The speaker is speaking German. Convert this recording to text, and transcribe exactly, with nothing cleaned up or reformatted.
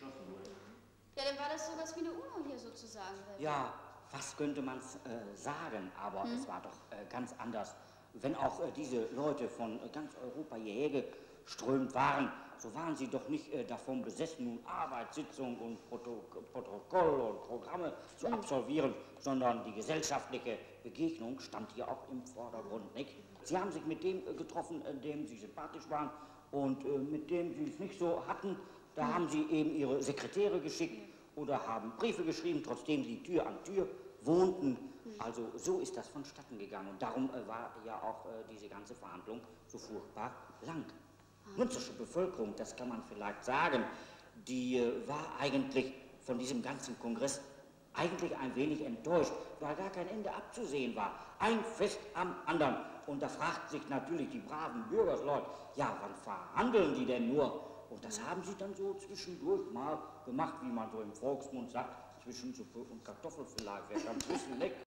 beschlossen wurde. Ja, dann war das sowas wie eine UNO hier sozusagen. Ja, was könnte man äh, sagen, aber hm? es war doch äh, ganz anders. Wenn auch äh, diese Leute von äh, ganz Europa hierher geströmt waren, so waren sie doch nicht äh, davon besessen, nun Arbeitssitzungen und Proto Protokoll und Programme zu absolvieren, sondern die gesellschaftliche Begegnung stand hier auch im Vordergrund, nicht? Sie haben sich mit dem äh, getroffen, äh, dem sie sympathisch waren, und äh, mit dem sie es nicht so hatten, da hm. haben sie eben ihre Sekretäre geschickt oder haben Briefe geschrieben, trotzdem sie Tür an Tür wohnten. Also so ist das vonstatten gegangen, und darum äh, war ja auch äh, diese ganze Verhandlung so furchtbar lang. Die münstersche Bevölkerung, das kann man vielleicht sagen, die äh, war eigentlich von diesem ganzen Kongress eigentlich ein wenig enttäuscht, weil gar kein Ende abzusehen war. Ein Fest am anderen. Und da fragt sich natürlich die braven Bürgersleute, ja, wann verhandeln die denn nur? Und das haben sie dann so zwischendurch mal gemacht, wie man so im Volksmund sagt, zwischen Suppe und Kartoffel vielleicht, wer kann wissen, nicht?